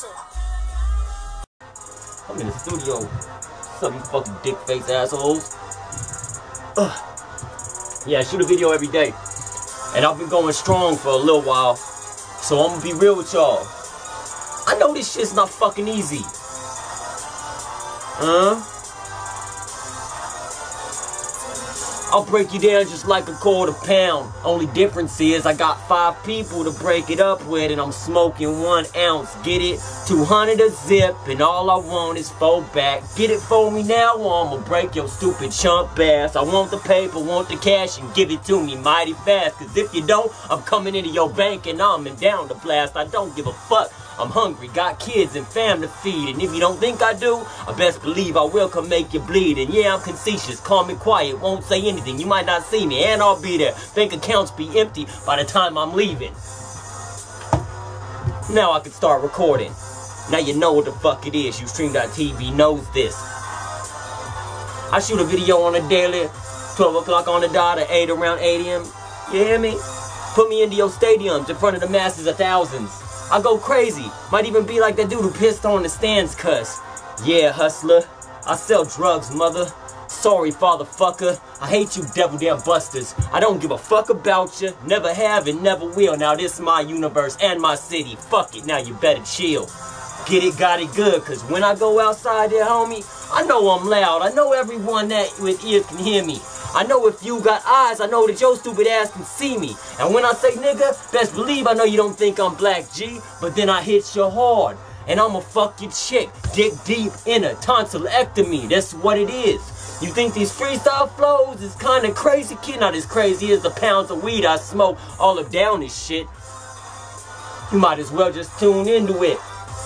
I'm in the studio. What's up, you fucking dick face assholes? Yeah, I shoot a video every day. And I've been going strong for a little while. So I'm gonna be real with y'all. I know this shit's not fucking easy. I'll break you down just like a quarter pound. Only difference is I got 5 people to break it up with, and I'm smoking 1 ounce. Get it? 200 a zip, and all I want is 4 back. Get it for me now, or I'ma break your stupid chump ass. I want the paper, want the cash, and give it to me mighty fast. Cause if you don't, I'm coming into your bank and I'm in down to blast. I don't give a fuck. I'm hungry, got kids and fam to feed. And if you don't think I do, I best believe I will come make you bleed. And yeah, I'm conceited, calm and quiet, won't say anything. You might not see me, and I'll be there. Bank accounts be empty by the time I'm leaving. Now I can start recording. Now you know what the fuck it is. Ustream.tv knows this. I shoot a video on a daily, 12 o'clock on the dot, or 8 around 8 a.m. You hear me? Put me into your stadiums in front of the masses of thousands. I go crazy. Might even be like that dude who pissed on the stands cuss. Yeah, hustler. I sell drugs, mother. Sorry, fatherfucker. I hate you devil damn busters. I don't give a fuck about you. Never have and never will. Now this is my universe and my city. Fuck it, now you better chill. Get it, got it good. Cause when I go outside there, homie, I know I'm loud. I know everyone that with ears can hear me. I know if you got eyes, I know that your stupid ass can see me. And when I say nigga, best believe I know you don't think I'm Black G, but then I hit you hard. And I'ma fuck your chick, dick deep in a tonsillectomy. That's what it is. You think these freestyle flows is kinda crazy, kid? Not as crazy as the pounds of weed I smoke all up down this shit. You might as well just tune into it.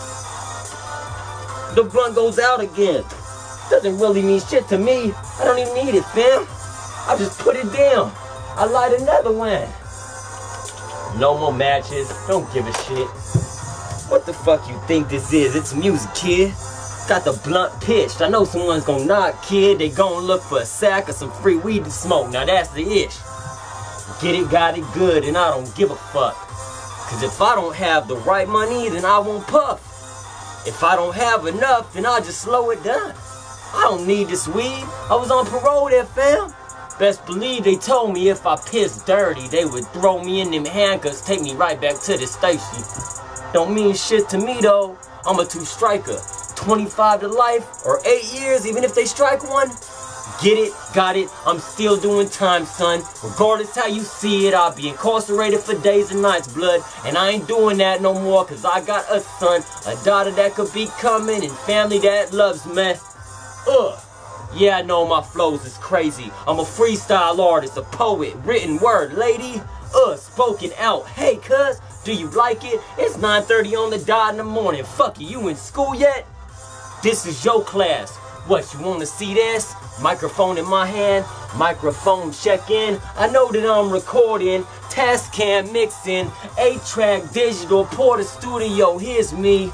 The blunt goes out again. Doesn't really mean shit to me. I don't even need it, fam. I just put it down. I light another one. No more matches. Don't give a shit. What the fuck you think this is? It's music, kid. Got the blunt pitched. I know someone's gonna knock, kid. They gonna look for a sack or some free weed to smoke. Now that's the ish. Get it, got it good, and I don't give a fuck. Cause if I don't have the right money, then I won't puff. If I don't have enough, then I'll just slow it down. I don't need this weed. I was on parole there, fam. Best believe they told me if I pissed dirty, they would throw me in them handcuffs, take me right back to the station. Don't mean shit to me though. I'm a 2-striker. 25 to life or 8 years, even if they strike one. Get it, got it, I'm still doing time, son. Regardless how you see it, I'll be incarcerated for days and nights, blood. And I ain't doing that no more, cause I got a son, a daughter that could be coming, and family that loves me. Yeah, I know my flows is crazy. I'm a freestyle artist, a poet, written word, lady. Spoken out. Hey, cuz, do you like it? It's 9:30 on the dot in the morning. Fuck you in school yet? This is your class. What, you wanna see this? Microphone in my hand, microphone check in. I know that I'm recording, Tascam mixing, 8-track digital, Porter Studio, here's me.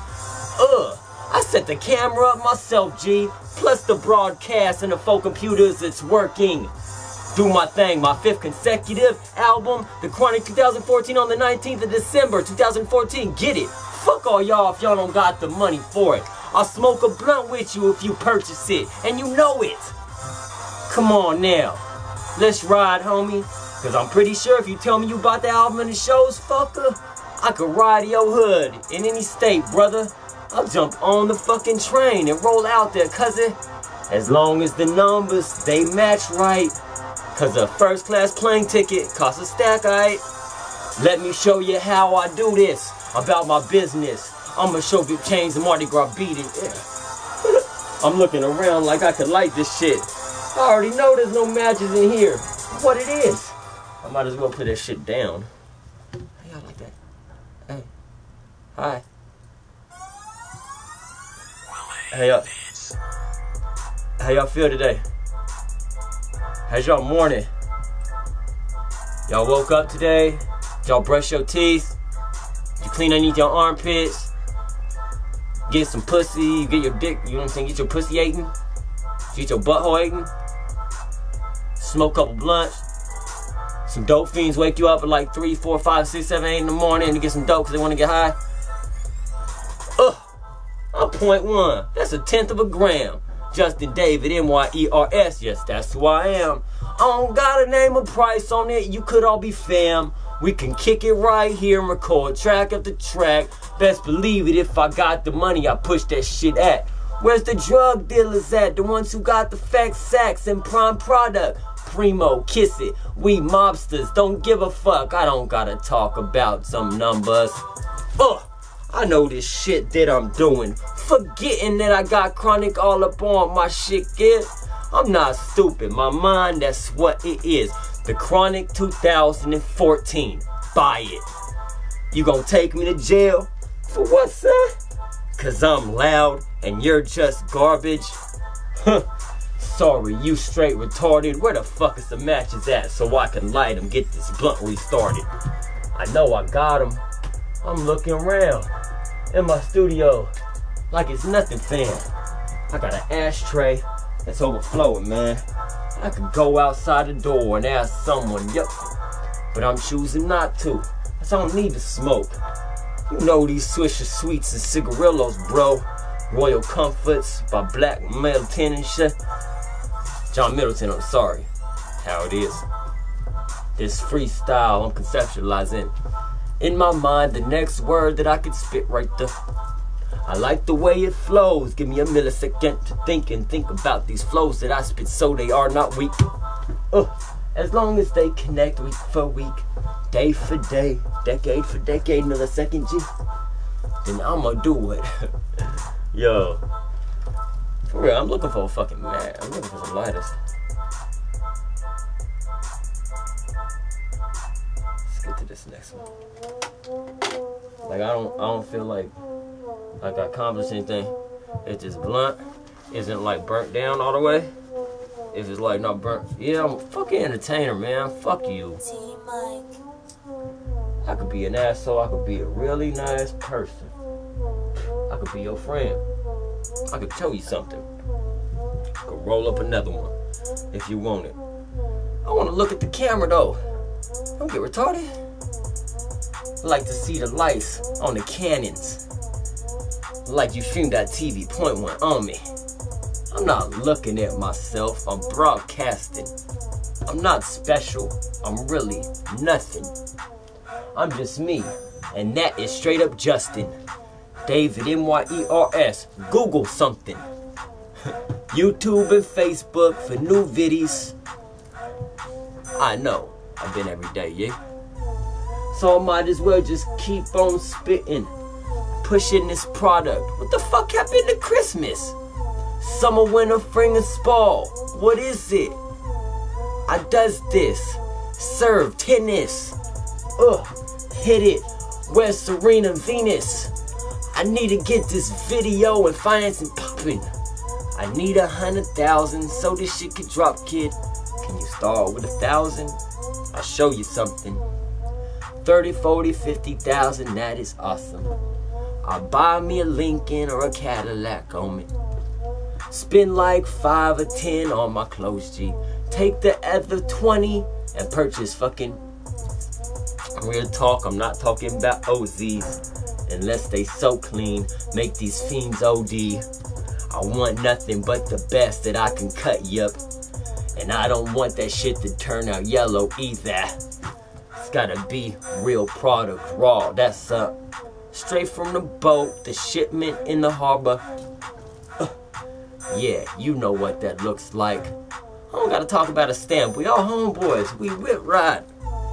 I set the camera up myself, G. Plus the broadcast and the 4 computers, it's working. Do my thing, my 5th consecutive album, The Chronic 2014 on the 19th of December 2014. Get it? Fuck all y'all if y'all don't got the money for it. I'll smoke a blunt with you if you purchase it, and you know it. Come on now. Let's ride, homie. Cause I'm pretty sure if you tell me you bought the album and the shows, fucker, I could ride your hood in any state, brother. I'll jump on the fucking train and roll out there, cousin. As long as the numbers, they match right. Cause a first class plane ticket costs a stack, alright? Let me show you how I do this. About my business. I'ma show you change the Mardi Gras beat it. Yeah. I'm looking around like I could light this shit. I already know there's no matches in here. What it is. I might as well put that shit down. How y'all like that? Hey. Hi. How y'all feel today? How's y'all morning? Y'all woke up today? Y'all brush your teeth? You clean underneath your armpits? Get some pussy, you get your dick, you know what I'm saying? Get your pussy eating? Get your butthole eating? Smoke a couple blunts? Some dope fiends wake you up at like 3, 4, 5, 6, 7, 8 in the morning to get some dope because they want to get high? I'm 0.1. That's 1/10 of a gram. Justin David, M-Y-E-R-S. Yes, that's who I am. I don't gotta name a price on it. You could all be fam. We can kick it right here and record track after track. Best believe it, if I got the money, I push that shit at. Where's the drug dealers at? The ones who got the fat sacks and prime product. Primo, kiss it. We mobsters, don't give a fuck. I don't gotta talk about some numbers. I know this shit that I'm doing. Forgetting that I got chronic all up on my shit, kid. I'm not stupid. My mind, that's what it is. The Chronic 2014. Buy it. You gonna take me to jail? For what, son? Cause I'm loud and you're just garbage? Sorry, you straight retarded. Where the fuck is the matches at so I can light them, get this blunt restarted? I know I got them. I'm looking around in my studio like it's nothing, fam. I got an ashtray that's overflowing, man. I could go outside the door and ask someone, yup, but I'm choosing not to. I don't need to smoke. You know these Swisher Sweets and cigarillos, bro. Royal Comforts by Black Middleton and shit. John Middleton, I'm sorry. How it is. This freestyle I'm conceptualizing. In my mind, the next word that I could spit right there. I like the way it flows. Give me a millisecond to think and think about these flows that I spit so they are not weak. As long as they connect week for week, day for day, decade for decade, millisecond G, then I'ma do it. Yo, for real, I'm looking for a fucking man. I'm looking for some lighters. Let's get to this next one. Like I don't feel like I accomplished anything. If this blunt isn't like burnt down all the way, if it's like not burnt, yeah, I'm a fucking entertainer, man. Fuck you. I could be an asshole. I could be a really nice person. I could be your friend. I could tell you something. I could roll up another one if you want it. I want to look at the camera though. Don't get retarded. I like to see the lights on the cannons. Like you streamed that TV, point one on me. I'm not looking at myself, I'm broadcasting. I'm not special, I'm really nothing. I'm just me, and that is straight up Justin. David, M-Y-E-R-S, Google something. YouTube and Facebook for new videos. I know, I've been every day, yeah? So I might as well just keep on spitting, pushing this product. What the fuck happened to Christmas? Summer, winter, spring, and fall. What is it? I does this. Serve tennis. Hit it. Where's Serena Venus? I need to get this video and financing popping. I need 100,000 so this shit can drop, kid. Can you start with 1,000? I'll show you something. 30, 40, 50,000, that is awesome. I'll buy me a Lincoln or a Cadillac on me. Spend like 5 or 10 on my clothes, G. Take the other 20 and purchase fucking real talk. I'm not talking about OZs unless they so clean. Make these fiends OD. I want nothing but the best that I can cut you up. And I don't want that shit to turn out yellow either. It's gotta be real product, raw. That's straight from the boat, the shipment in the harbor. Yeah, you know what that looks like. I don't gotta talk about a stamp. We all homeboys. We whip ride.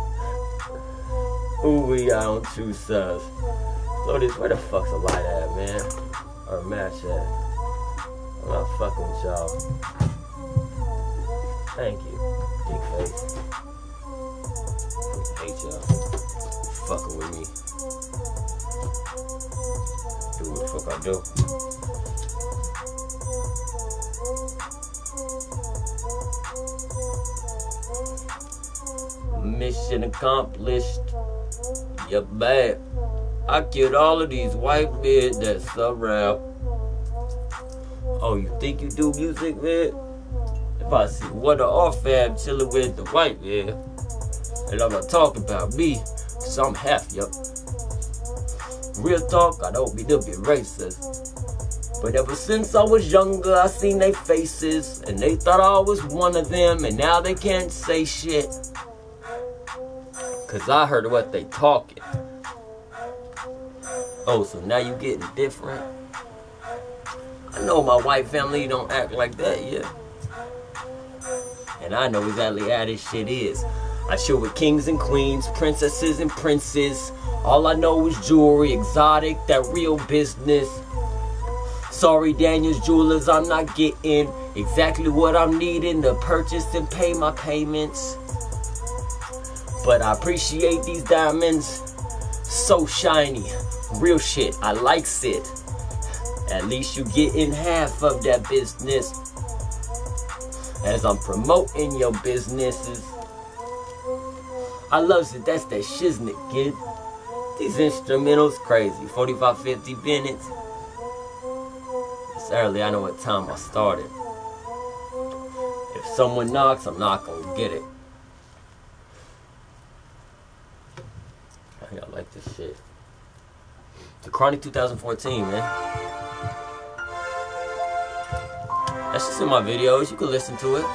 Ooh, we out on two subs. Lotus, where the fuck's a light at, man? Or a match at? I'm not fucking with y'all. Thank you, big face. I hate y'all. Fucking with me. Do what the fuck I do. Mission accomplished. You're bad. I killed all of these white men that surround. Oh, you think you do music, man? If I see one of our fam chilling with the white man, and I'm not talking about me, cause I'm half, yup. Real talk, I don't mean to be racist. But ever since I was younger, I seen their faces, and they thought I was one of them, and now they can't say shit. Cause I heard what they talking. Oh, so now you getting different? I know my white family don't act like that yet. And I know exactly how this shit is. I chill with kings and queens, princesses and princes. All I know is jewelry, exotic, that real business. Sorry, Daniel's Jewelers, I'm not getting exactly what I'm needing to purchase and pay my payments. But I appreciate these diamonds. So shiny. Real shit, I likes it. At least you getting half of that business. As I'm promoting your businesses. I love it, that's that shiznit, kid. These instrumentals crazy. 45-50 minutes. It's early, I know what time I started. If someone knocks, I'm not gonna get it. I think I like this shit. The Chronic 2014, man. That's just in my videos, you can listen to it.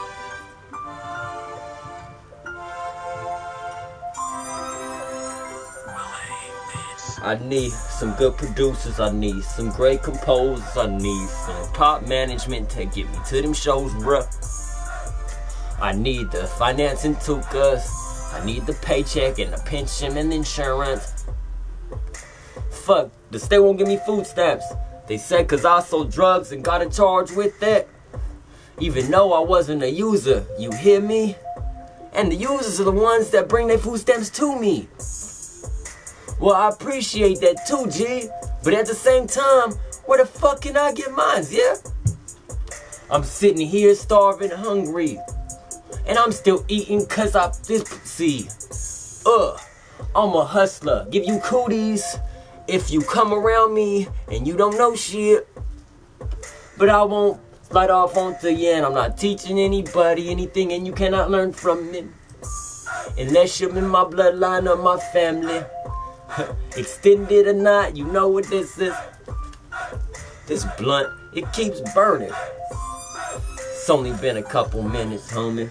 I need some good producers, I need some great composers, I need some top management to get me to them shows, bruh. I need the financing tukas, I need the paycheck and the pension and the insurance. Fuck, the state won't give me food stamps. They said cause I sold drugs and got in charge with that. Even though I wasn't a user, you hear me? And the users are the ones that bring their food stamps to me. Well, I appreciate that too, G. But at the same time, where the fuck can I get mine, yeah? I'm sitting here starving, hungry. And I'm still eating cause I see. I'm a hustler. Give you cooties if you come around me and you don't know shit. But I won't slide off onto you, and I'm not teaching anybody anything, and you cannot learn from me. Unless you're in my bloodline or my family. Extended or not, you know what this is. This blunt, it keeps burning. It's only been a couple minutes, homie.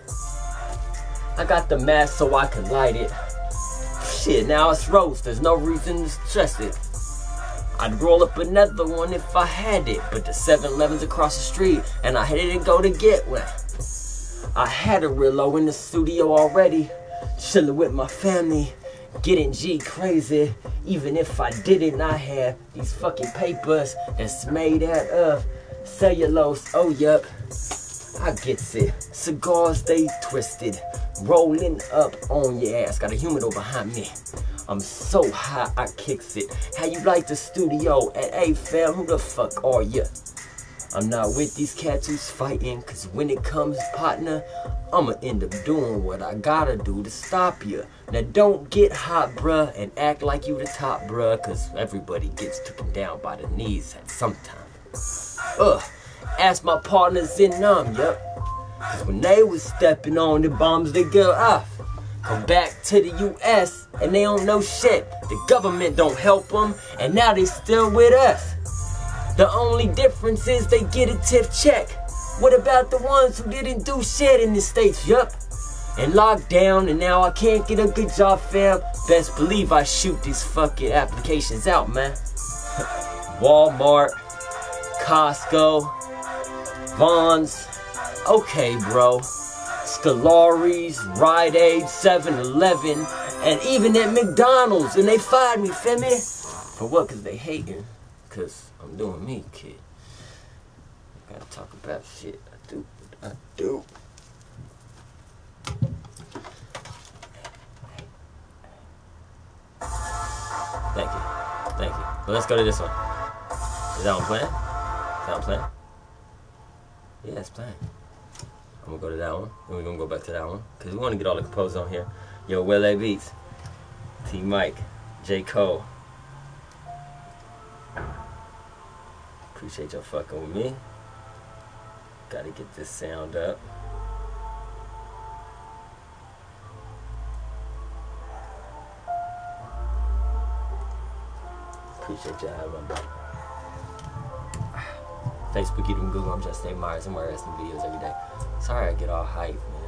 I got the mask so I can light it. Shit, now it's roast, there's no reason to stress it. I'd roll up another one if I had it, but the 7-Eleven's across the street, and I didn't go to get one. I had a real low in the studio already, chilling with my family. Getting G crazy, even if I didn't, I have these fucking papers that's made out of cellulose. Oh, yup, I gets it. Cigars, they twisted, rolling up on your ass. Got a humidor behind me. I'm so high, I kicks it. How you like the studio? And hey, fam, who the fuck are ya? I'm not with these cats who's fighting, cause when it comes, partner, I'ma end up doing what I gotta do to stop you. Now don't get hot, bruh, and act like you the top, bruh, cause everybody gets taken down by the knees at some time. Ask my partners in yup. Cause when they was stepping on the bombs, they go off. Come back to the US, and they don't know shit. The government don't help them, and now they still with us. The only difference is they get a tip check. What about the ones who didn't do shit in the States, yup? And locked down, and now I can't get a good job, fam. Best believe I shoot these fucking applications out, man. Walmart, Costco, Vons. Okay, bro. Scolari's, Rite Aid, 7-Eleven, and even at McDonald's. And they fired me, femi. For what? Cause they hating. Cause I'm doing me, kid. I gotta talk about shit. I do. Thank you. Well, let's go to this one. Is that one playing? Is that one playing? Yeah, it's playing. I'm gonna go to that one, and we're gonna go back to that one, cause we wanna get all the composers on here. Yo, Welle Beats, T Mike, J Cole. Appreciate y'all fucking with me. Gotta get this sound up. Appreciate y'all having my back. Facebook, YouTube, and Google. I'm Just Dave Myers. I'm wearing wrestling videos every day. Sorry I get all hype, man.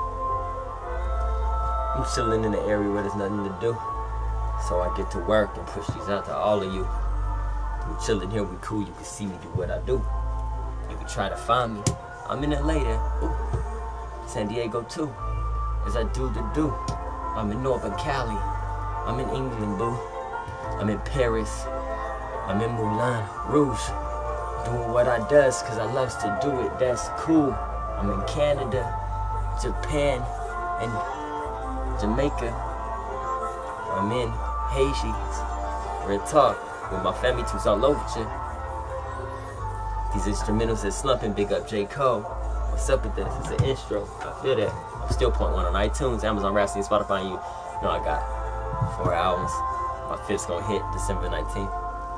I'm chilling in the area where there's nothing to do. So I get to work and push these out to all of you. I'm chilling here, we cool. You can see me do what I do. You can try to find me. I'm in LA there. Ooh. San Diego too. As I do the do. I'm in Northern Cali. I'm in England, boo. I'm in Paris. I'm in Moulin Rouge. Doing what I does because I loves to do it. That's cool. I'm in Canada, Japan, and Jamaica. I'm in Haiti. Real talk. With my family tools all over you. These instrumentals is slumping. Big up J. Cole. What's up with this? It's an intro. I feel that. I'm still point one on iTunes, Amazon Rhapsody, Spotify, and you know I got 4 albums. My 5th's gonna hit December 19th.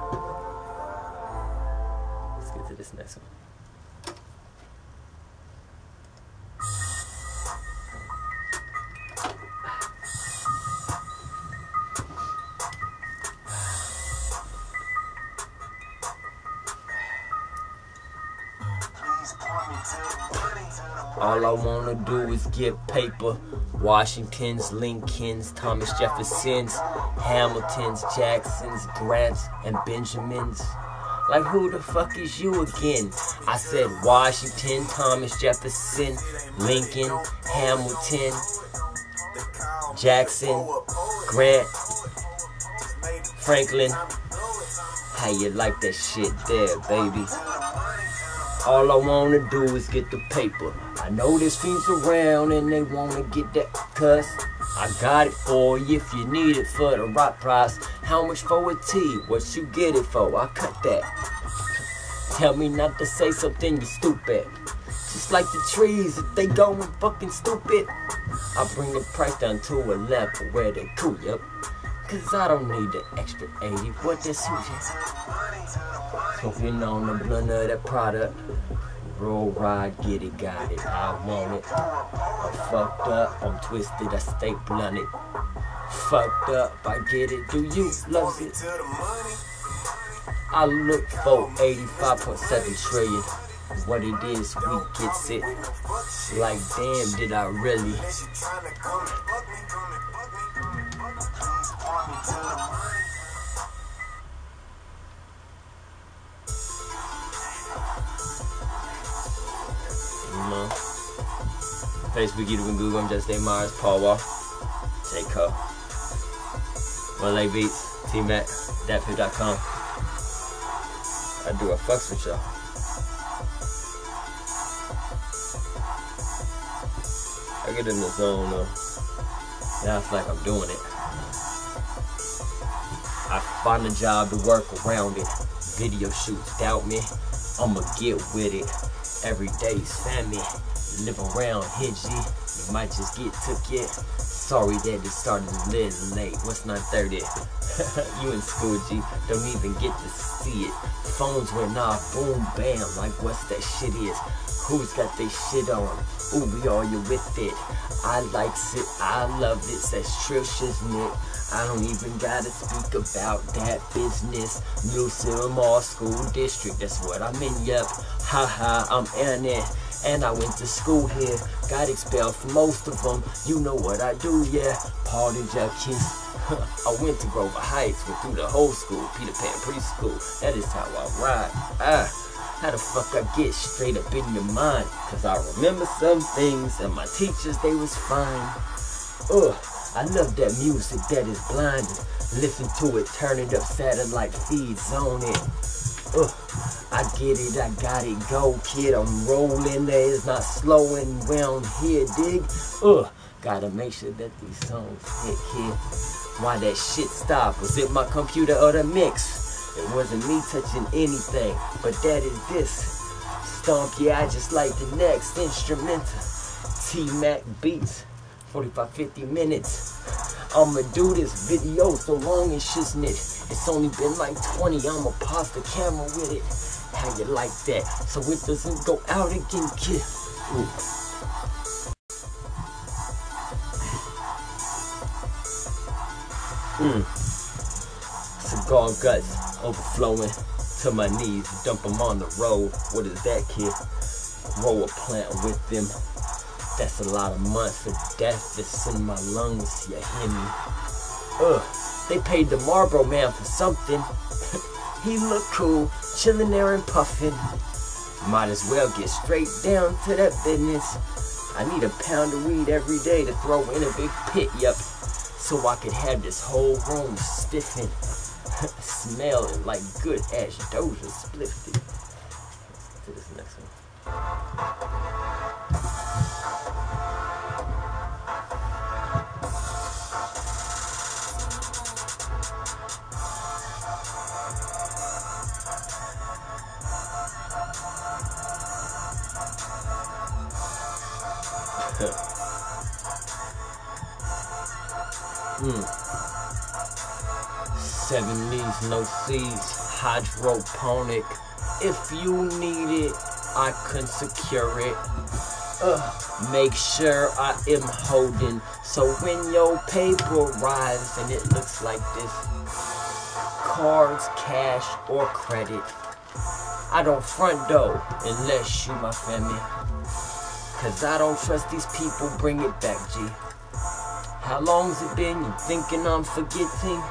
Let's get to this next one. All I wanna do is get paper. Washingtons, Lincolns, Thomas Jeffersons, Hamiltons, Jacksons, Grants, and Benjamins. Like, who the fuck is you again? I said Washington, Thomas Jefferson, Lincoln, Hamilton, Jackson, Grant, Franklin. How you like that shit there, baby? All I wanna do is get the paper. I know there's fiends around and they wanna get that cuss. I got it for you if you need it for the right price. How much for a tea? What you get it for? I cut that. Tell me not to say something you stupid. Just like the trees, if they going fucking stupid, I bring the price down to a level where they cool, yup. Cause I don't need the extra 80. What that suit is? Smoking on the blunt of that product. Roll, ride, get it, got it. I want it. I'm fucked up, I'm twisted, I stay blunted. Fucked up, I get it. Do you love it? I look for 85.7 trillion. What it is, we gets it. Like, damn, did I really? Facebook, YouTube, and Google. I'm Just Dave Myers, Paul Wall, J. Cole, LA Beats, T-Mac, datpiff.com. I do a fucks with y'all. I get in the zone though. Now it's like I'm doing it. I find a job to work around it. Video shoots, doubt me. I'ma get with it. Every day's family. Live around here, G. You might just get took it. Sorry that it started a little late. What's 9:30? You in school, G. Don't even get to see it. Phones went off, boom, bam. Like what's that shit is? Who's got their shit on? Ooh, we all you with it. I likes it, I love it. Says Trish, isn't it? I don't even gotta speak about that business. New Silmar School District, that's what I'm in, yup. Haha, I'm in it. And I went to school here, got expelled from most of them. You know what I do, yeah. Party junkies. I went to Grover Heights, went through the whole school, Peter Pan preschool. That is how I ride. How the fuck I get straight up in your mind? Cause I remember some things, and my teachers, they was fine. I love that music that is blinding. Listen to it, turn it up, satellite feeds on it. I get it, I got it, go kid, I'm rolling, there is not slowing round here, dig? Gotta make sure that these songs hit, kid. Why that shit stop? Was it my computer or the mix? It wasn't me touching anything, but that is this. Stomp, yeah, I just like the next instrumental. T-Mac beats, 45-50 minutes. I'ma do this video so long and shit's it. It's only been like 20, I'ma pause the camera with it. How you like that? So it doesn't go out again, kid. Cigar guts overflowing. to my knees, dump them on the road. What is that, kid? Grow a plant with them. That's a lot of months of death that's in my lungs, you hear me? They paid the Marlboro man for something. He looked cool, chilling there and puffing. Might as well get straight down to that business. I need a pound of weed every day to throw in a big pit, yup, so I could have this whole room stiffing, smelling like good ash Doja spliffed it. To this next one. Seven E's, no C's, hydroponic. If you need it, I can secure it. Make sure I am holding, so when your paper rise and it looks like this, cards, cash, or credit, I don't front though, unless you my family. Cause I don't trust these people, bring it back, G. How long's it been, you thinking I'm forgetting?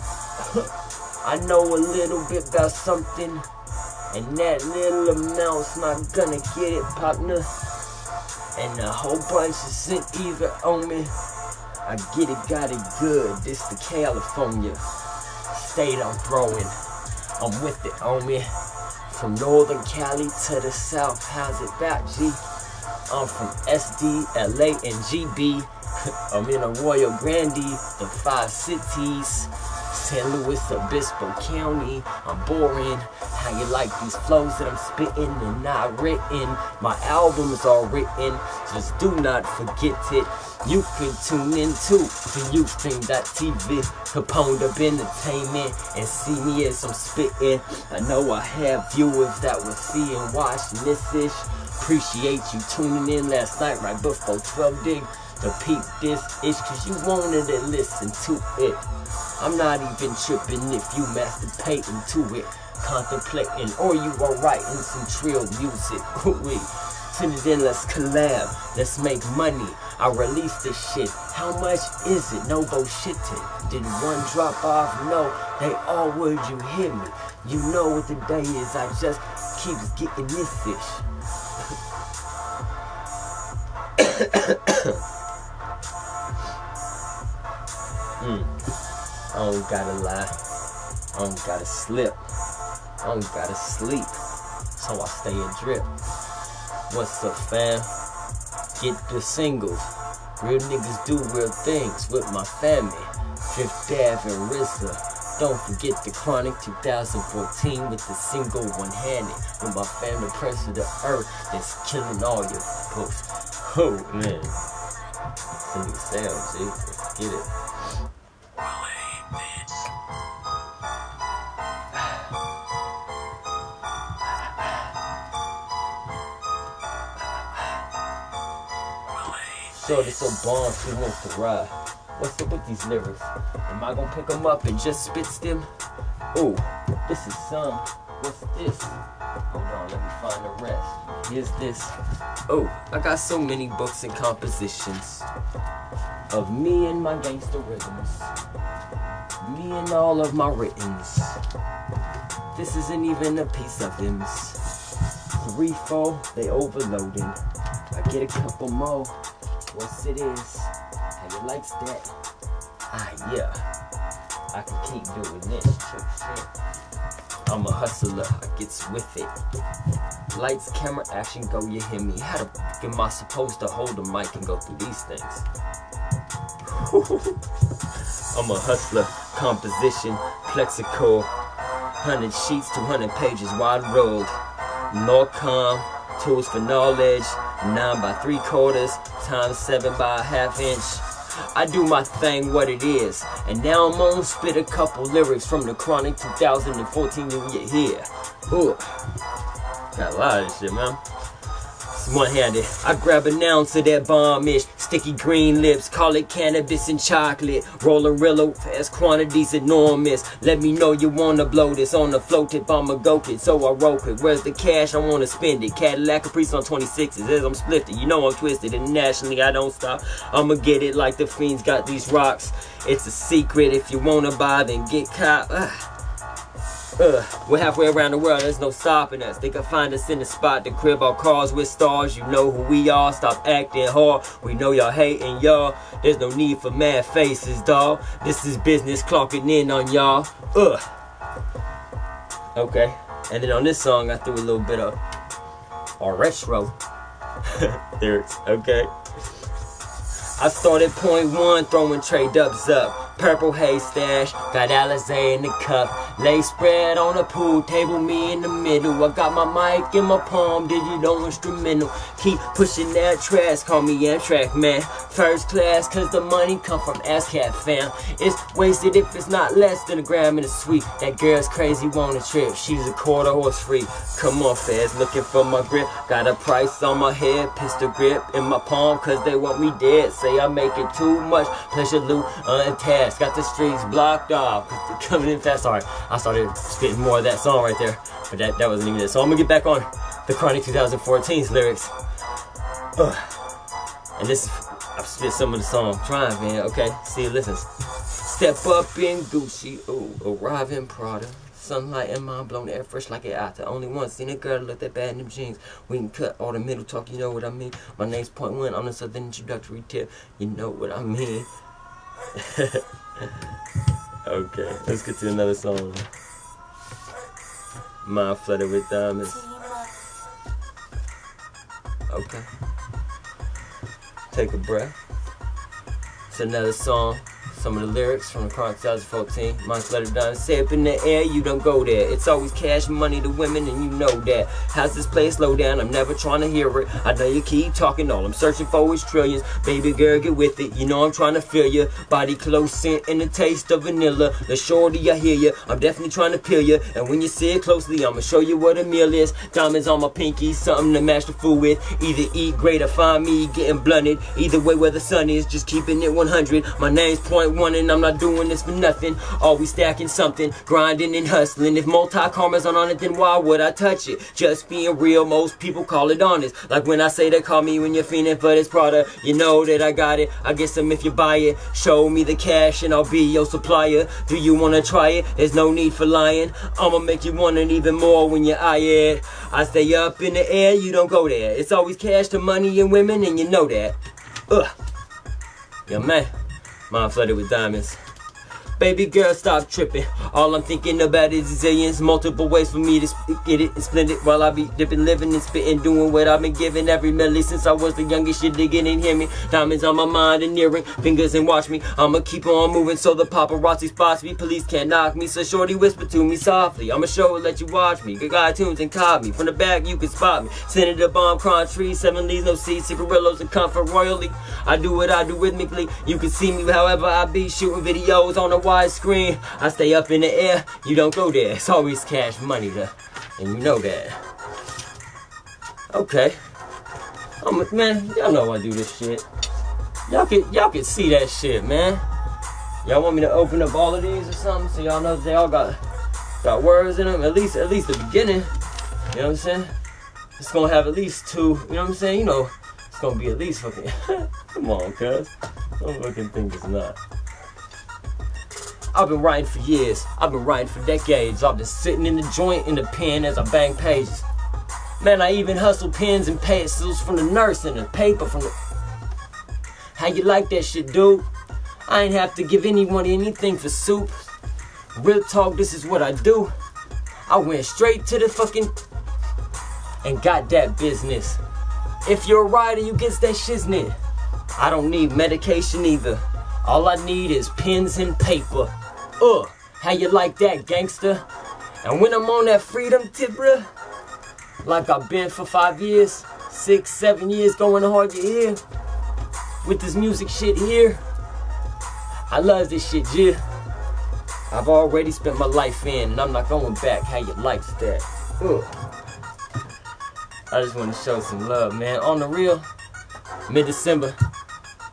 I know a little bit about something, and that little amount's not gonna get it, partner. And a whole bunch isn't either on me. I get it, got it good, this the California state I'm throwing. I'm with it on me. From Northern Cali to the South, how's it back, G? I'm from SD, LA, and GB. I'm in Arroyo Grande, the 5 cities. San Luis Obispo County. I'm boring. How you like these flows that I'm spitting and not written? My albums are written, just do not forget it. You can tune into Ustream.tv, Capone of Entertainment, and see me as I'm spitting. I know I have viewers that will see and watching this ish. Appreciate you tuning in last night right before 12 dig to peep this ish, cause you wanted to listen to it. I'm not even tripping if you masturbating to it, contemplating, or you are writing some trill music. Wait, send it in, let's collab, let's make money. I release this shit. How much is it? No bullshitting. Did one drop off? No, they all would. You hear me? You know what the day is. I just keeps getting this fish. I don't gotta lie, I don't gotta slip, I don't gotta sleep, so I stay a drip. What's up, fam? Get the singles. Real niggas do real things with my family. Fifth Ave and RZA. Don't forget the Chronic 2014 with the single one-handed. With my family press of the earth that's killing all your posts. Oh man, it's a new sound, G. Let's get it. Shorty so bomb, she wants to ride. What's up with these lyrics? Am I gonna pick them up and just spit them? Ooh, this is some. What's this? Hold on, let me find the rest. Here's this. Oh, I got so many books and compositions of me and my gangster rhythms. Me and all of my writtens. This isn't even a piece of them. 3, 4, they overloading. I get a couple more. What's it is? How you likes that? Ah, yeah. I can keep doing this. I'm a hustler. I gets with it. Lights, camera, action, go. You hear me? How the f*** am I supposed to hold a mic and go through these things? I'm a hustler. Composition, plexical. 100 sheets, 200 pages, wide rolled. Norcom, tools for knowledge. 9 by 3/4 times 7 by 1/2 inch. I do my thing what it is, and now I'm gonna spit a couple lyrics from the Chronic 2014 you get here. Ooh, got a lot of this shit, man. It's one-handed. I grab an ounce of that bomb-ish, Sticky green lips, call it cannabis and chocolate. Rolling real fast quantities enormous. Let me know you wanna blow this. On the float tip, I'ma go it, so I rope it. Where's the cash? I wanna spend it. Cadillac Caprice on 26s as I'm splifted. You know I'm twisted, internationally I don't stop. I'ma get it like the fiends got these rocks. It's a secret, if you wanna buy then get caught. We're halfway around the world, there's no stopping us. They can find us in the spot, the crib, our cars with stars. You know who we are, stop acting hard. We know y'all hating y'all. There's no need for mad faces, dawg. This is business, clocking in on y'all. Okay, and then on this song I threw a little bit of retro lyrics, okay? I started .1, throwing trade ups up. Purple haze stash, got Alizé in the cup. Lay spread on the pool table, me in the middle. I got my mic in my palm, digital instrumental. Keep pushing that trash, call me Amtrak man. First class, cause the money come from ASCAP fam. It's wasted if it's not less than a gram in a sweet. That girl's crazy, want a trip, she's a quarter horse free. Come on fast, looking for my grip. Got a price on my head, pistol grip in my palm, cause they want me dead. Say I make it too much, pleasure loot unattached. Got the streets blocked off, cause they're coming in fast. Sorry, I started spitting more of that song right there, but that wasn't even it. So I'm gonna get back on the Chronic 2014's lyrics. And this, I've spit some of the song. I'm trying, man, okay? See, listen. Step up in Gucci, ooh, arrive in Prada. Sunlight and mind blown, air fresh like it out. Only once seen a girl look that bad in them jeans. We can cut all the middle talk, you know what I mean. My name's .1 on the southern introductory tip, you know what I mean. Okay, let's get to another song. Mind flooded with diamonds. Okay. Take a breath. It's another song. Some of the lyrics from the Chronic 2014. Mind flooded diamonds. Say up in the air, you don't go there. It's always cash money to women, and you know that. How's this play slow down? I'm never trying to hear it. I know you keep talking, all I'm searching for is trillions. Baby girl, get with it. You know I'm trying to feel you. Body close scent and the taste of vanilla. The shorty, I hear you. I'm definitely trying to peel you. And when you see it closely, I'ma show you what a meal is. Diamonds on my pinky, something to match the food with. Either eat great or find me getting blunted. Either way where the sun is, just keeping it 100. My name's .1 and I'm not doing this for nothing. Always stacking something, grinding and hustling. If multi-karmas aren't on it, then why would I touch it? Just being real, most people call it honest. Like when I say they call me when you're fiending for this product. You know that I got it, I get some if you buy it. Show me the cash and I'll be your supplier. Do you wanna try it? There's no need for lying. I'ma make you want it even more when you eye it. I stay up in the air, you don't go there. It's always cash to money and women, and you know that. Yeah, man. Mind flooded with diamonds. Baby girl, stop tripping. All I'm thinking about is zillions. Multiple ways for me to get it and spend it while I be dipping, living and spitting, doing what I've been giving every milli since I was the youngest. You digging and hear me. Diamonds on my mind and nearing fingers and watch me. I'ma keep on moving so the paparazzi spots me. Police can't knock me, so shorty whisper to me softly. I'ma show it, let you watch me. Good iTunes and call me. From the back you can spot me. Senator bomb, crown trees, 7 leaves, no seeds, cigarillos and comfort royally. I do what I do rhythmically. You can see me however I be, shooting videos on a widescreen. I stay up in the air, you don't go there. It's always cash money though, and you know that. Okay. Man, y'all know I do this shit. Y'all can see that shit, man. Y'all want me to open up all of these or something so y'all know they all got words in them? At least the beginning. You know what I'm saying? It's gonna have at least 2, you know what I'm saying? You know, it's gonna be at least fucking come on, cuz. Don't fucking think it's not. I've been writing for years. I've been writing for decades. I've been sitting in the joint in the pen as I bang pages. Man, I even hustle pens and pencils from the nurse and the paper from the... How you like that shit, dude? I ain't have to give anyone anything for soup. Real talk, this is what I do. I went straight to the fucking... and got that business. If you're a writer, you get that shiznit. I don't need medication either. All I need is pens and paper. How you like that, gangster? And when I'm on that freedom tip, bruh, like I've been for 5 years, 6, 7 years going hard, you hear? With this music shit here, I love this shit, yeah. I've already spent my life in, and I'm not going back. How you like that? I just want to show some love, man. On the real, mid-December,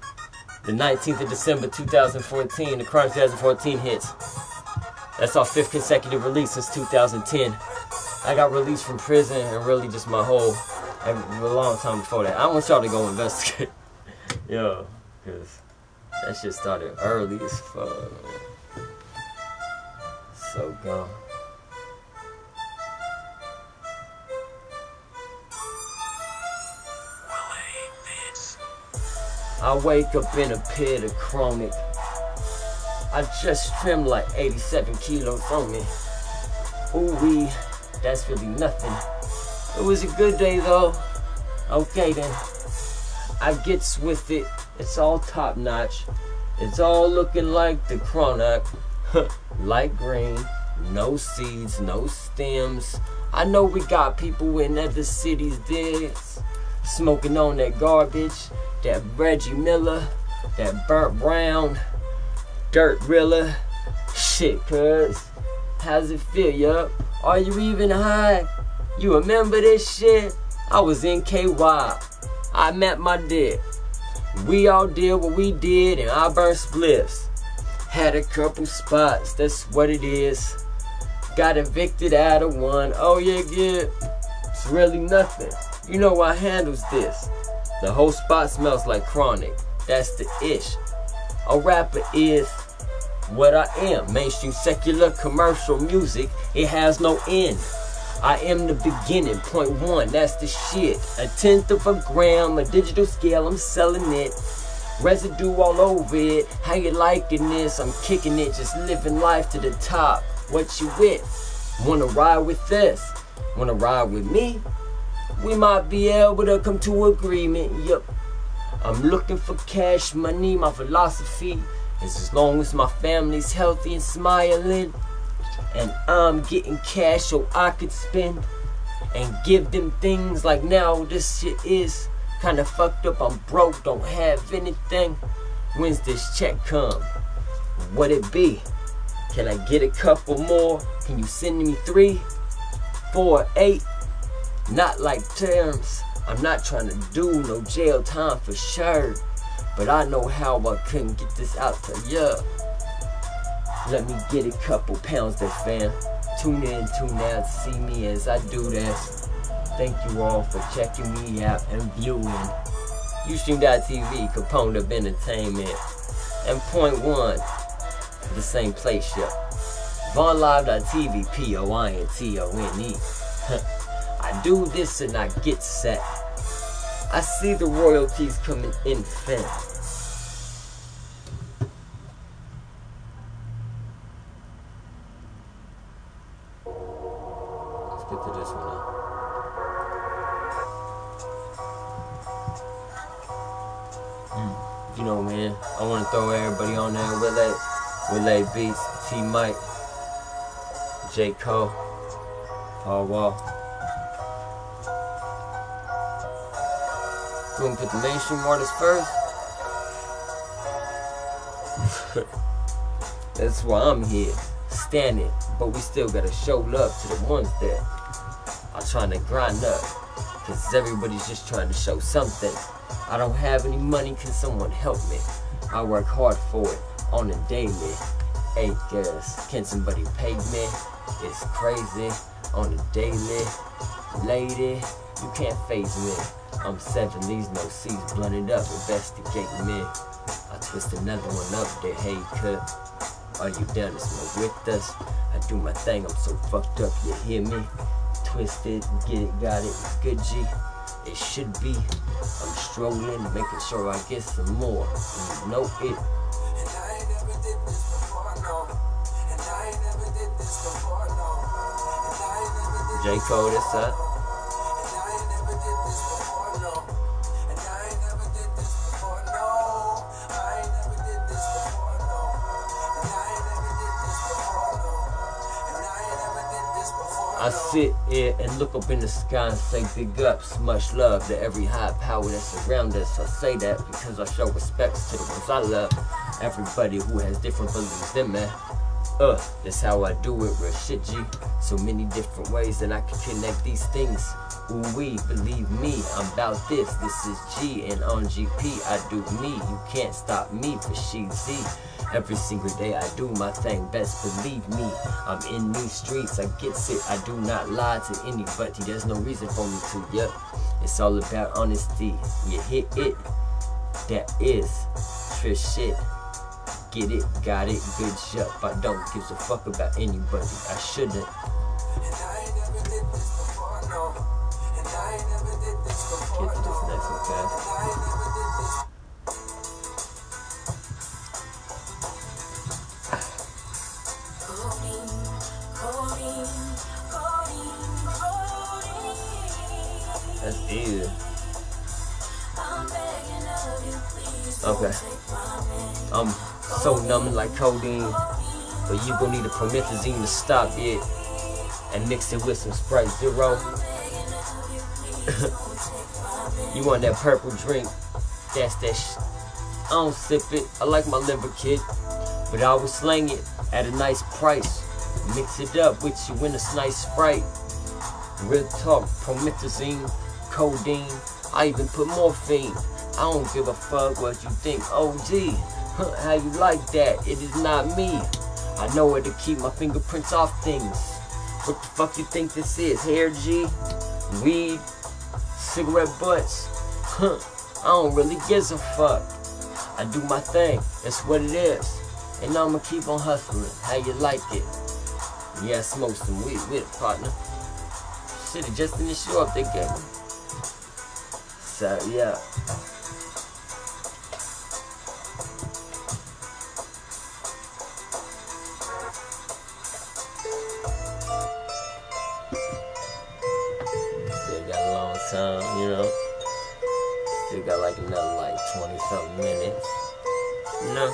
The 19th of December 2014, the Crime 2014 hits. That's our 5th consecutive release since 2010. I got released from prison and really just my whole, a long time before that. I want y'all to go investigate. Yo, because that shit started early as fuck. So gone. I wake up in a pit of chronic. I just trimmed like 87 kilos on me. Ooh wee, that's really nothing. It was a good day though. Okay then. I gets with it. It's all top notch. It's all looking like the chronic. Light green, no seeds, no stems. I know we got people in other cities there smoking on that garbage. That Reggie Miller, that Burnt Brown, Dirt Rilla. Shit, cuz. How's it feel, yup? Are you even high? You remember this shit? I was in KY. I met my dick. We all did what we did and I burned spliffs. Had a couple spots, that's what it is. Got evicted out of one. Oh yeah, good. It's really nothing. You know what handles this? The whole spot smells like chronic. That's the ish. A rapper is what I am. Mainstream, secular, commercial music. It has no end. I am the beginning. Point one, that's the shit. 1/10 of a gram, a digital scale, I'm selling it. Residue all over it. How you liking this? I'm kicking it, just living life to the top. What you with? Wanna ride with this? Wanna ride with me? We might be able to come to agreement, yup. I'm looking for cash money, my philosophy is as long as my family's healthy and smiling, and I'm getting cash so I could spend and give them things like now this shit is kinda fucked up, I'm broke, don't have anything. When's this check come? What it be? Can I get a couple more? Can you send me 3, 4, 8? Not like terms. I'm not trying to do no jail time for sure, but I know how I couldn't get this out to ya. Let me get a couple pounds there, fam. Tune in, tune out, see me as I do this. Thank you all for checking me out and viewing. Ustream.tv, component of entertainment. And point one, the same place, yeah. VonLive.tv, POINTONE. I do this and I get set. I see the royalties coming in fast. Let's get to this one now. You know, man, I want to throw everybody on there. Willie Beats, T Mike, J Cole, Paul Wall. We're gonna put the mainstream artists first. That's why I'm here, standing. But we still gotta show love to the ones that are trying to grind up. Cause everybody's just trying to show something. I don't have any money, can someone help me? I work hard for it on a daily. Hey guys, can somebody pay me? It's crazy on a daily. Lady, you can't phase me. I'm 7, these no C's blunted up, investigate me. I twist another one up there, hey cut. Are you down to smoke with us? I do my thing, I'm so fucked up, you hear me? Twisted, get it, got it, it's good G. It should be. I'm strolling, making sure I get some more. You know it. J Cole, this up. I sit here and look up in the sky and say big ups, much love to every high power that's around us. I say that because I show respects to the ones I love. Everybody who has different beliefs than me. That's how I do it, real shit, G. So many different ways that I can connect these things. Ooh wee, believe me, I'm about this. This is G, and on GP I do me. You can't stop me for Z. Every single day I do my thing, best believe me. I'm in new streets, I get it. I do not lie to anybody, there's no reason for me to, yep. It's all about honesty. You hit it, that is true shit. Get it, got it, good job. I don't give a fuck about anybody, I shouldn't. And I ain't never did this before, no. And I ain't never did this before, Get to this next one, and I ain't never did this. That's easy. Okay. I'm so numb like codeine, but you gon' need a promethazine to stop it, and mix it with some Sprite Zero. You want that purple drink? That's that shit. I don't sip it. I like my liver, kid, but I will slang it at a nice price. Mix it up with you in a nice Sprite. Real talk, promethazine, codeine. I even put morphine. I don't give a fuck what you think. OG, how you like that? It is not me. I know where to keep my fingerprints off things. What the fuck you think this is? Hair G? Weed? Cigarette butts? I don't really give a fuck. I do my thing. That's what it is. And I'ma keep on hustling. How you like it? Yeah, I smoke some weed with it, partner. Shit, just in the show up they gave me. So, yeah. Still got a long time, you know. Still got like another like 20-something minutes. You know?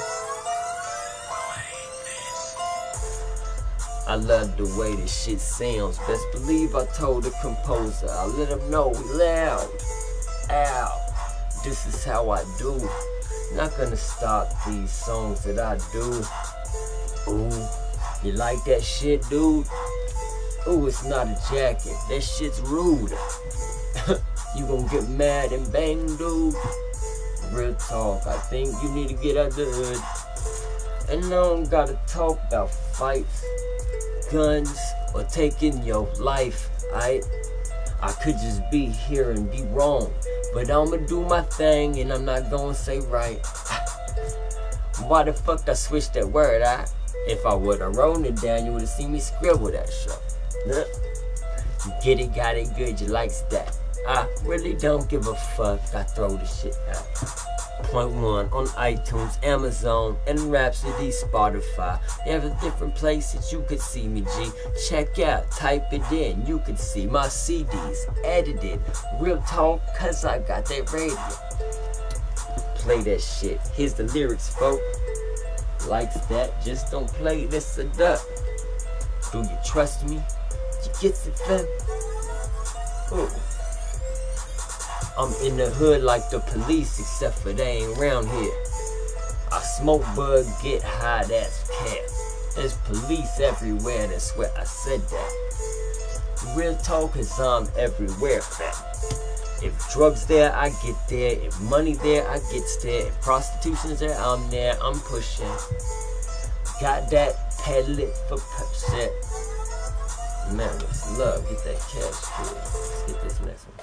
I love the way this shit sounds. Best believe I told the composer, I let him know we loud. Ow. This is how I do. Not gonna stop these songs that I do. Ooh, you like that shit, dude? Ooh, it's not a jacket. That shit's rude. You gonna get mad and bang, dude? Real talk, I think you need to get out the hood. And I don't gotta talk about fights, guns, or taking your life, I could just be here and be wrong, but I'ma do my thing and I'm not gonna say right. Why the fuck I switched that word, If I would've wrote it down, you would've seen me scribble that shit. You get it, got it, good, you likes that. I really don't give a fuck, I throw the shit out. Point 1 on iTunes, Amazon, and Rhapsody, Spotify. They have a different place that you could see me, G. Check out, type it in, you can see my CDs, edited. Real talk, cause I got that radio. Play that shit, here's the lyrics, folk. Likes that, just don't play this a duck. Do you trust me? You get it, fam? Ooh. I'm in the hood like the police, except for they ain't around here. I smoke bud, get high, that's cat. There's police everywhere, that's where I said that. Real talk is I'm everywhere, fam. If drugs there, I get there. If money there, I get there. If prostitution's there, I'm there, I'm pushing. Got that, pedal it for percent. Man, let's love, get that cash, kid. Let's get this next one.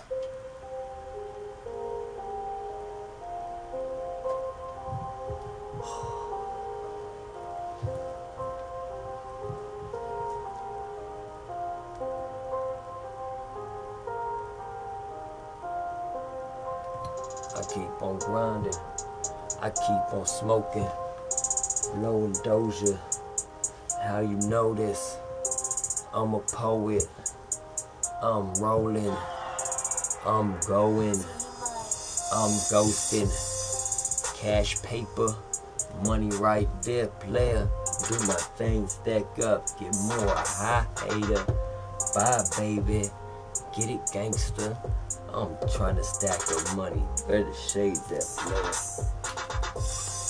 I keep on grinding, I keep on smoking. Low and Doja, how you know this? I'm a poet, I'm rolling, I'm going, I'm ghosting. Cash paper, money right there, player. Do my thing, stack up, get more high, hater. Bye, baby, get it, gangster. I'm trying to stack up money. Where the shades at, player?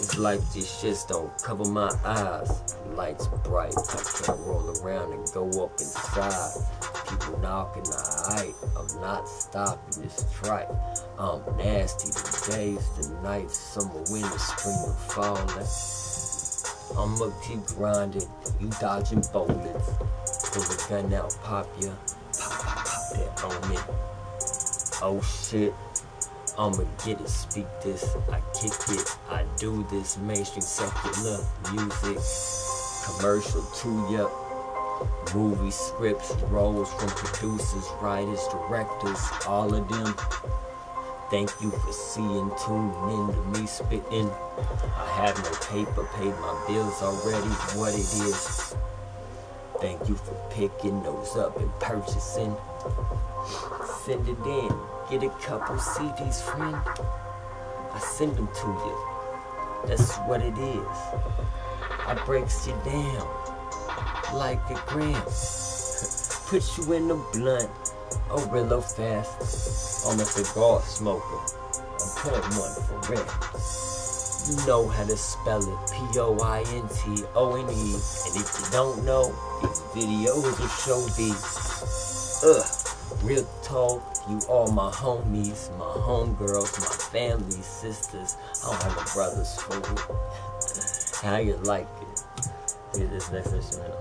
It's like these shits don't cover my eyes. Lights bright, I can't roll around and go up inside. People knocking, I'm not stopping this tripe. I'm nasty, the days, the nights, summer, winter, spring, and falling. I'ma keep grinding, you dodging bullets. Pull the gun out, pop ya, pop that on me. Oh shit. I'ma get it, speak this, I kick it, I do this, mainstream secular music, commercial too, yep, movie scripts, roles from producers, writers, directors, all of them. Thank you for seeing, tuning in to me spitting. I have no paper, paid my bills already, what it is. Thank you for picking those up and purchasing. Send it in. Get a couple CDs, friend. I send them to you. That's what it is. I breaks you down like a gram. Put you in the blunt, oh real fast. I'm a cigar smoker. I'm .1 for real. You know how to spell it, P-O-I-N-T-O-N-E. And if you don't know, these videos will show these. Real talk, you all my homies, my homegirls, my family, sisters. I don't have no brothers for me. How you like it? Hear this next instrumental.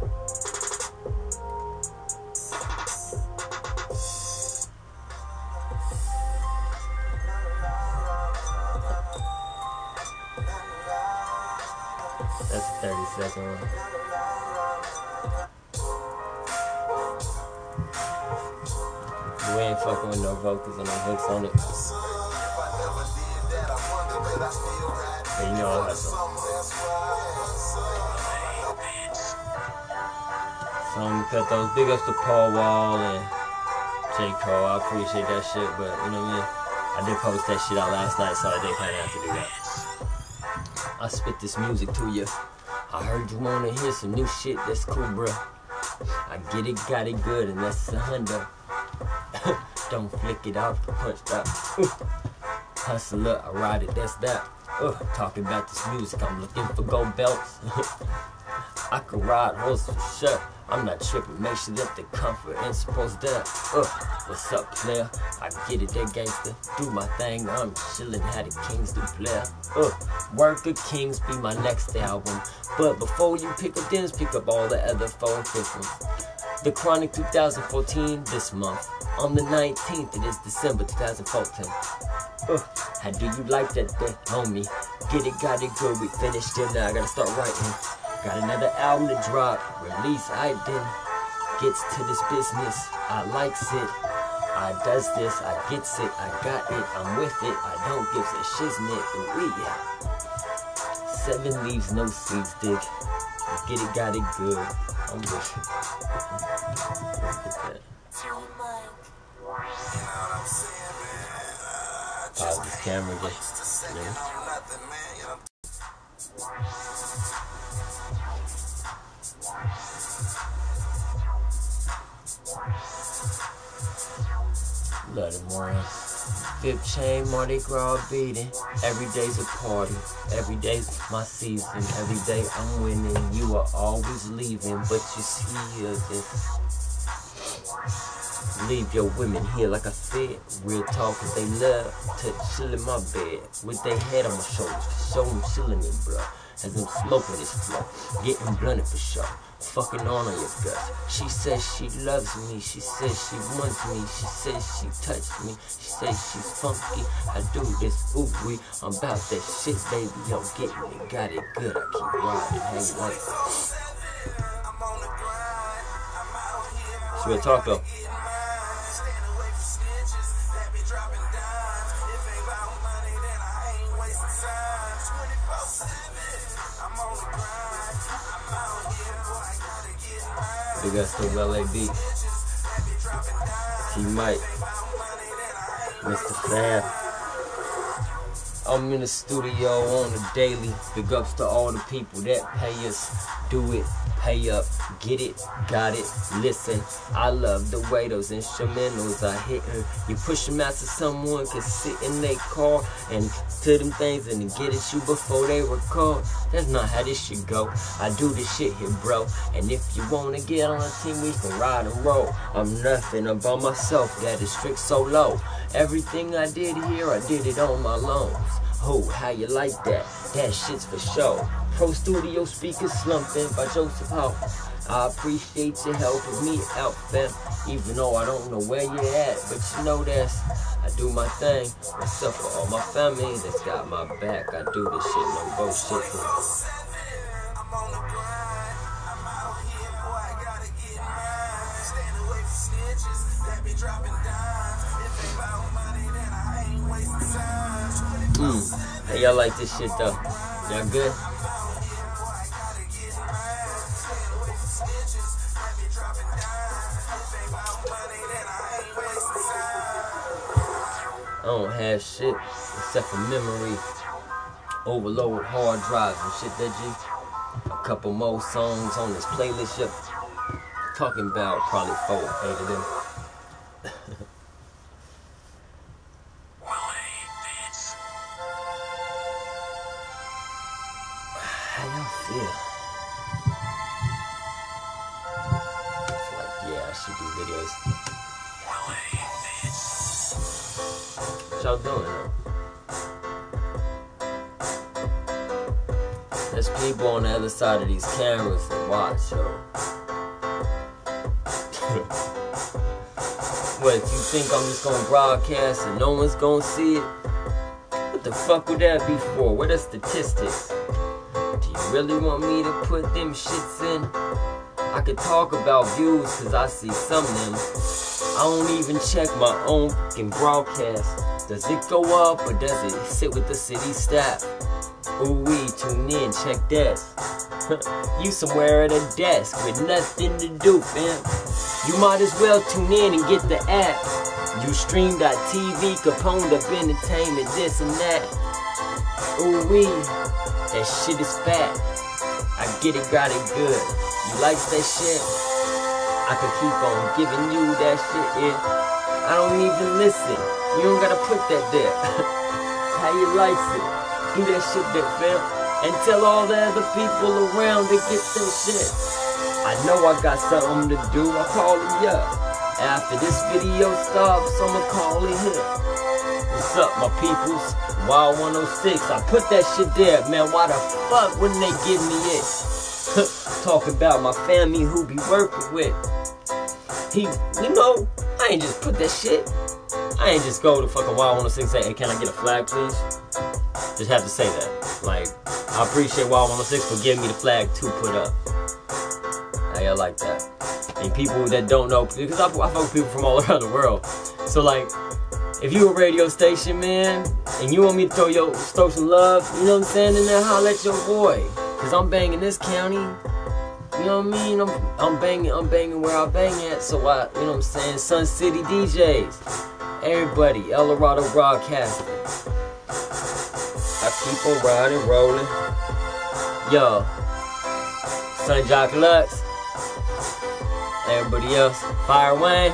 That's a 30-second one. We ain't fucking with no vocals or no hooks on it. But you know all that stuff. So I'm gonna cut those. Big ups to Paul Wall and J. Cole. I appreciate that shit, but you know what I mean? I did post that shit out last night, so I did kinda have to do that. I spit this music to you. I heard you wanna hear some new shit, that's cool, bruh. I get it, got it good, and that's a hundo. Don't flick it off the punch up. Hustler, I ride it, that's that. Talking about this music, I'm looking for gold belts. I can ride horses for sure. I'm not tripping, make sure that the comfort and supposed that. What's up, player? I get it, that gangster. Do my thing, I'm chillin', how the kings do play. Work of Kings be my next album. But before you pick up this, pick up all the other 4 and 5th ones. The Chronic 2014 this month. On the 19th, it is December 2014. How do you like that, homie? Get it, got it good, we finished it, now I gotta start writing. Got another album to drop, release, I did. Gets to this business, I likes it. I does this, I gets it, I got it, I'm with it. I don't give a shiznit, ooh yeah. 7 leaves, no seeds, dig. Get it, got it good. I'm with it. Let's get that. Pause this camera again. Love the morning. 5th chain, Mardi Gras beating. Every day's a party. Every day's my season. Every day I'm winning. You are always leaving, but you see again. Leave your women here, like I said. Real talk, cause they love to chill in my bed with their head on my shoulders. Show them chillin' it, bro. As I'm smoking this flow, getting blunted for sure. Fucking on your guts. She says she loves me. She says she wants me. She says she touched me. She says she's funky. I do this, ooh wee. I'm about that shit, baby. Yo, get me, got it good. I keep riding, hang like. It's real talk though. Big ups to LA Beat, T Mike, Mr. Fab, I'm in the studio on the daily. Big ups to all the people that pay us. Do it, pay up, get it, got it, listen. I love the way those instrumentals are hitting. You push them out so someone can sit in their car and to them things and get at you before they record. That's not how this should go. I do this shit here, bro. And if you wanna get on a team, we can ride and roll. I'm nothing about myself, that is strict solo. Everything I did here, I did it on my lungs. Oh, how you like that? That shit's for sure. Pro Studio Speakers Slumping by Joseph Hall. I appreciate your help with me out, fam. Even though I don't know where you're at, but you know that's, I do my thing. What's up for all my family that's got my back? I do this shit, no bullshit. I'm on the grind. I'm out here, boy, I gotta get mine. Stand away from snitches that be dropping dimes. If they about money, then I ain't wasting time. Hey, y'all like this shit though? Y'all good? I don't have shit except for memory overload, hard drives and shit that G. A couple more songs on this playlist, yep. Talking about probably 4 or 8 of them. How y'all feel? It's like, yeah, I should do videos. What y'all doing though? There's people on the other side of these cameras that watch, yo. What, you think I'm just gonna broadcast and no one's gonna see it? What the fuck would that be for? What are statistics? Do you really want me to put them shits in? I could talk about views cause I see some of them. I don't even check my own fucking broadcast. Does it go up or does it sit with the city staff? Ooh wee, tune in, check this. You somewhere at a desk with nothing to do, fam. You might as well tune in and get the app. Ustream.tv, Capone of entertainment, this and that. Ooh wee, that shit is fat. I get it, got it good. You like that shit? I could keep on giving you that shit, yeah. I don't even listen. You don't gotta put that there. How you like it? Do that shit there, fam. And tell all the other people around to get that shit. I know I got something to do. I'll call it up. After this video stops, I'ma call it here. What's up, my peoples? Wild 106. I put that shit there, man. Why the fuck wouldn't they give me it? Talk about my family who be working with. You know, I ain't just put that shit. I ain't just go to fucking Wild 106 and say, hey, can I get a flag, please? Just have to say that. Like, I appreciate Wild 106 for giving me the flag to put up. How y'all like that? And people that don't know, because I fuck with people from all around the world. So like, if you a radio station, man, and you want me to throw some love, you know what I'm saying? And then holla at your boy. Cause I'm banging this county. You know what I mean? I'm banging where I bang at. So you know what I'm saying? Sun City DJs. Everybody, El Dorado Broadcasting. I keep on riding, rolling. Yo, Sun Jock Lux. Everybody else, Fire Wayne.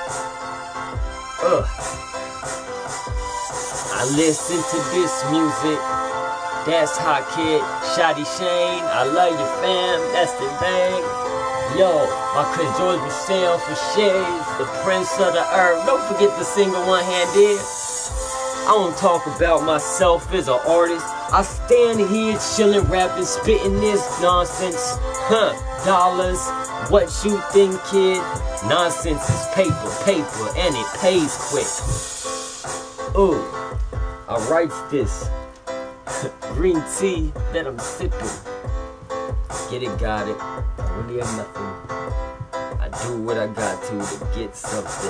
I listen to this music. That's Hot Kid, Shotty Shane. I love you, fam. That's the thing. Yo, my Chris George Michelle for shades, the Prince of the Earth. Don't forget the single one-handed. I don't talk about myself as an artist. I stand here chilling, rapping, spitting this nonsense. Dollars. What you think, kid? Nonsense is paper, and it pays quick. Ooh, I write this. Green tea that I'm sipping. Get it, got it. I really have nothing. I do what I got to get something.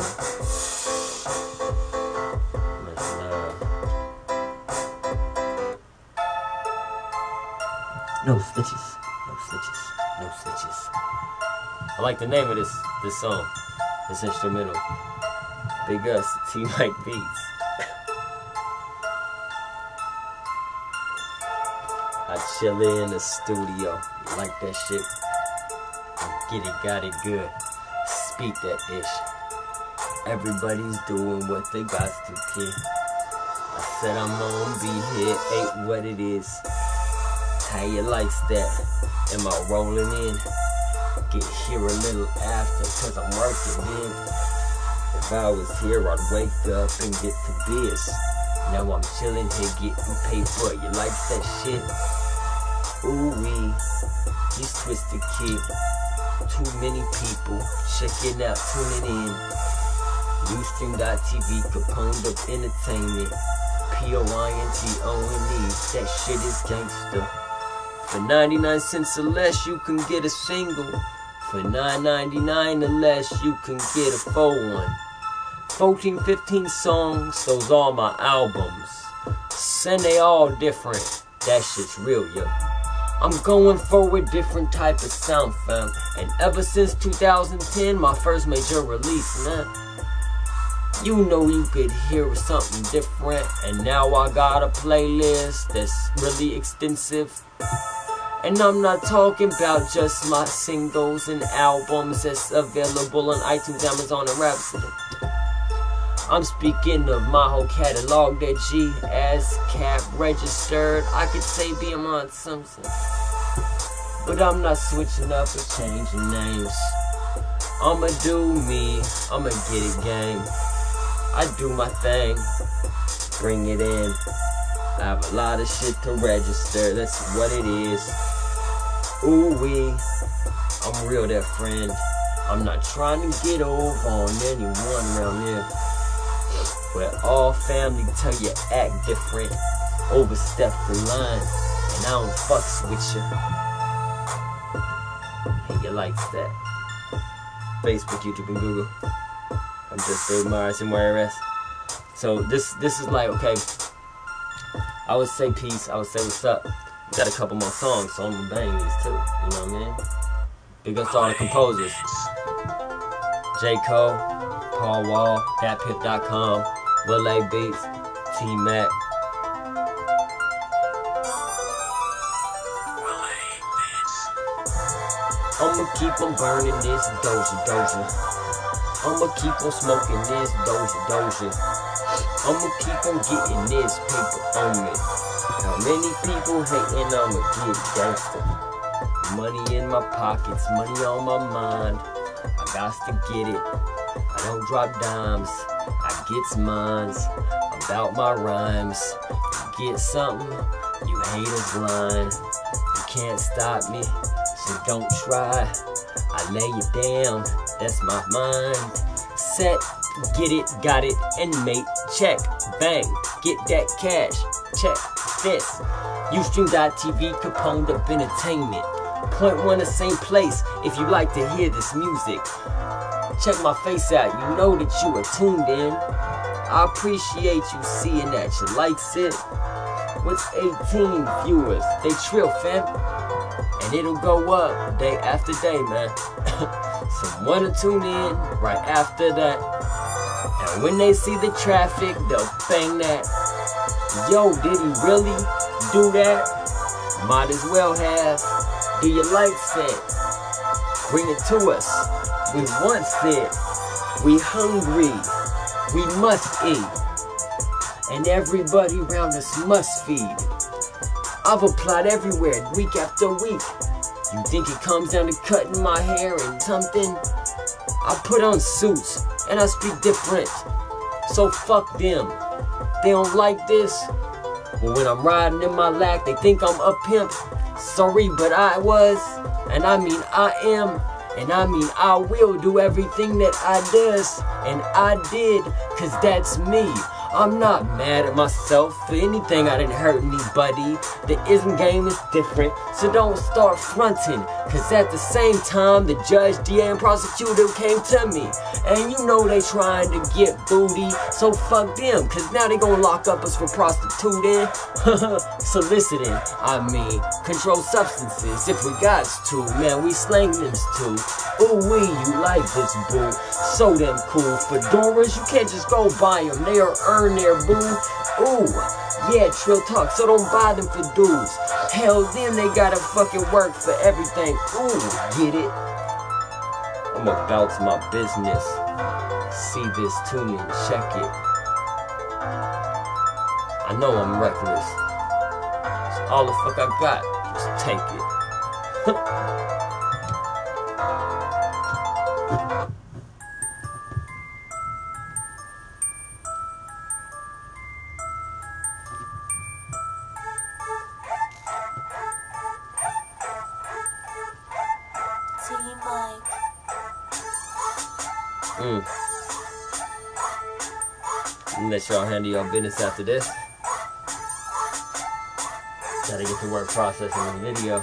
Much love. No snitches. No snitches. No snitches. I like the name of this song. This instrumental. Big ups to T Mike Beats. I chill in the studio. You like that shit? Get it, got it good. Speak that ish. Everybody's doing what they got to kid. I said I'm gonna be here, ain't what it is. How you likes that? Am I rolling in? Get here a little after, cause I'm working in. If I was here, I'd wake up and get to biz. Now I'm chilling here getting paper. You like that shit? Ooh-wee, he's Twisted Kid. Too many people checking out, tuning in. Ustream.tv, Capone of Entertainment. POINTONE, that shit is gangster. For 99 cents or less, you can get a single. For $9.99 or less, you can get a full one. 14, 15 songs, those are my albums. And they all different, that shit's real, yo. I'm going for a different type of sound, fam. And ever since 2010, my first major release, man, you know you could hear something different. And now I got a playlist that's really extensive. And I'm not talking about just my singles and albums that's available on iTunes, Amazon, and Rhapsody. I'm speaking of my whole catalog that G ASCAP registered. I could say Beyond something, but I'm not switching up or changing names. I'ma do me, I'ma get it game. I do my thing, bring it in. I have a lot of shit to register, that's what it is. Ooh-wee, I'm real that friend. I'm not trying to get over on anyone around here. Where all family tell you act different, overstep the line, and I don't fucks with you. And you likes that. Facebook, YouTube, and Google. I'm just Dave Myers and YRS. So this is like, okay, I would say peace, I would say what's up. We got a couple more songs, so I'm gonna bang these too, you know what I mean? Big ups to all the composers. J. Cole, Paul Wall, DatPiff.com, Will A Beats, T-Mac. I'ma keep on burning this doja. I'ma keep on smoking this doja. I'ma keep on getting this paper on me. How many people hating, I'ma get gangster. Money in my pockets, money on my mind. I got to get it. I don't drop dimes, I gets mines. I'm about my rhymes. You get something, you haters lying. You can't stop me, so don't try. I lay you down, that's my mind. Set, get it, got it, and mate, check, bang, get that cash, check this. Ustream.tv, Capone of Entertainment. Point one, the same place if you like to hear this music. Check my face out, you know that you are tuned in. I appreciate you seeing that you likes it. With 18 viewers, they trill, fam. And it'll go up day after day, man. Someone will tune in right after that. And when they see the traffic, they'll bang that. Yo, did he really do that? Might as well have. Do you like it? Bring it to us. We want it. We hungry. We must eat. And everybody around us must feed. I've applied everywhere, week after week. You think it comes down to cutting my hair and something? I put on suits and I speak different. So fuck them. They don't like this. But when I'm riding in my lack, they think I'm a pimp. Sorry, but I was, and I mean I am, and I mean I will do everything that I does, and I did, cause that's me. I'm not mad at myself for anything. I didn't hurt anybody. The ism game is different, so don't start fronting. Cause at the same time, the judge, DA, and prosecutor came to me. And you know they trying to get booty, so fuck them. Cause now they gonna lock up us for prostituting. Soliciting, I mean, controlled substances. If we got to, man, we slang them too. Ooh wee, you like this boo. So damn cool. Fedoras, you can't just go buy them. They are earn their boo. Ooh, yeah, trill talk, so don't buy them for dudes. Tell them they gotta fucking work for everything. Ooh, get it? I'm about my business. See this, tune in, check it. I know I'm reckless. It's all the fuck I got. Just take it. Let y'all handle your business after this. Gotta get to work processing the video.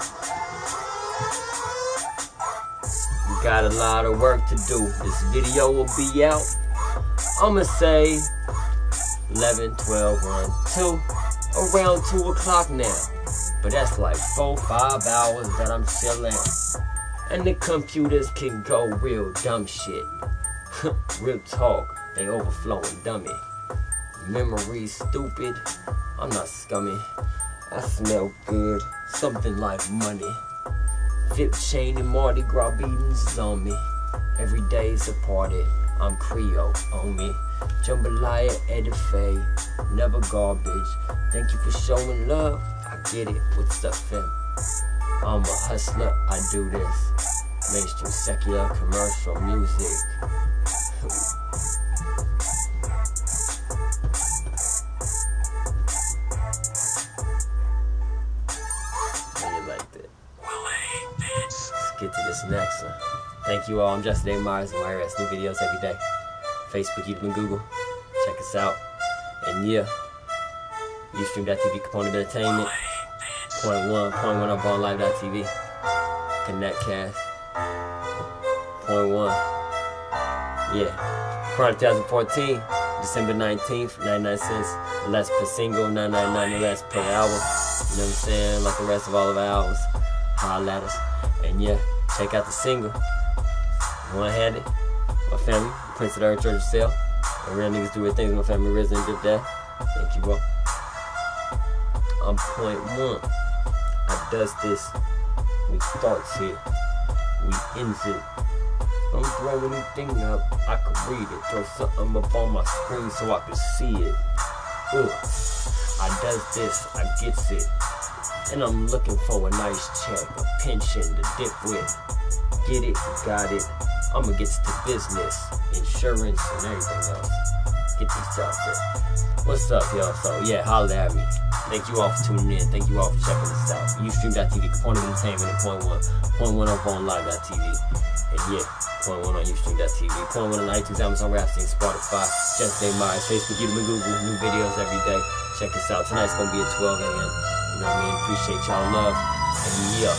We got a lot of work to do. This video will be out, I'ma say 11, 12, 1, 2, around 2 o'clock now. But that's like 4-5 hours that I'm chilling. And the computers can go real dumb shit. Real talk, they overflowing dummy. Memory stupid, I'm not scummy. I smell good, something like money. Vip chain and Mardi Gras beatings on me. Every day's a party, I'm Creole on me. Jambalaya, edife, never garbage. Thank you for showing love, I get it, what's up fam? I'm a hustler, I do this. Mainstream, secular, commercial music. Get to this next one. Thank you all. I'm Justin A. Myers and YRS. New videos every day. Facebook, YouTube, and Google. Check us out. And yeah, Ustream.tv, component of entertainment. Point one up on live.tv. ConnectCast. Point one. Yeah. Chronic 2014, December 19th, 99 cents less per single, 9.99 less per album. You know what I'm saying? Like the rest of all of our albums. Holla at us. And yeah, check out the single. One-handed. My family, Prince of the Earth Church of Sale. And real niggas do weird things. My family risen and did that. Thank you, bro. I'm point one. I does this. We starts here. We ends it. Don't throw anything up. I could read it. Throw something up on my screen so I can see it. Ugh. I does this. I gets it. And I'm looking for a nice check, a pension to dip with. Get it, got it. I'ma get to business, insurance, and everything else. Get these jobs in. What's up, y'all? So yeah, holla at me. Thank you all for tuning in. Thank you all for checking us out. Ustream.tv, component of entertainment, and point one up on live.tv. And yeah, point one on Ustream.tv, point one on iTunes, Amazon, Rhapsody, Spotify, Justin A. Myers, Facebook, YouTube, and Google. New videos every day. Check us out. Tonight's gonna be at 12 a.m. You know what I mean? Appreciate y'all love. And yeah.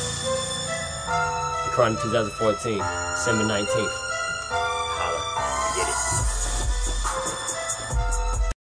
The Chronic 2014, December 19th. Holla. Get it.